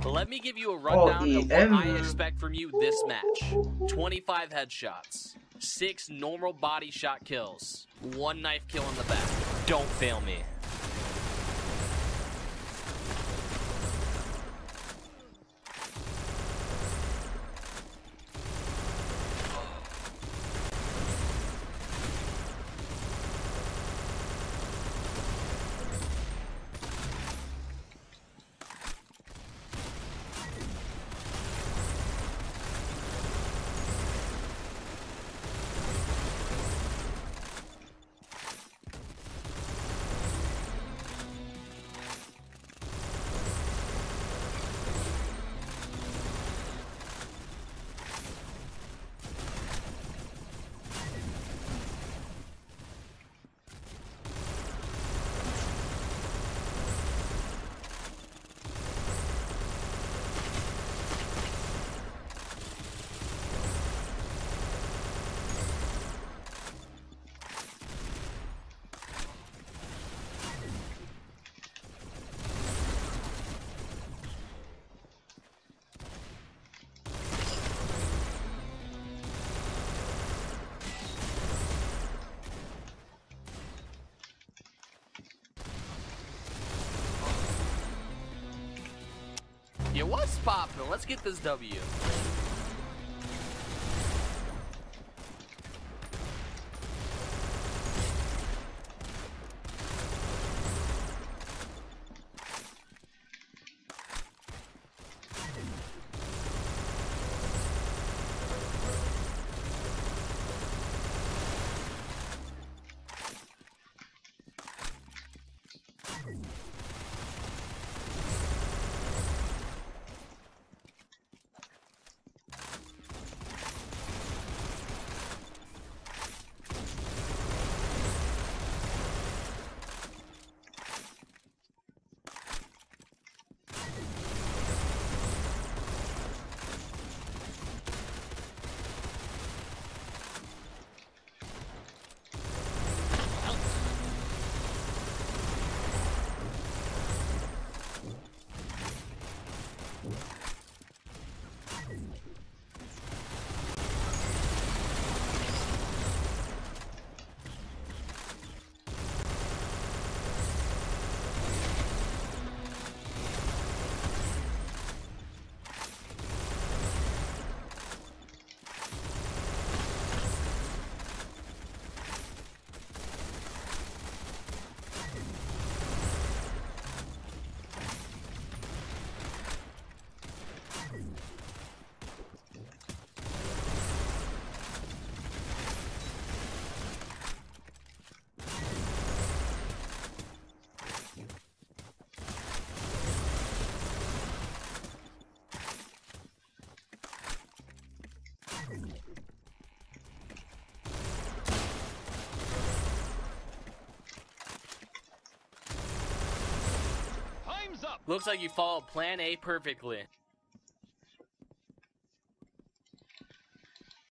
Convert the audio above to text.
Let me give you a rundown of what I EM. expect from you this match. 25 headshots, 6 normal body shot kills, 1 knife kill in the back. Don't fail me. Yeah, what's poppin'? Let's get this W. Looks like you followed plan A perfectly.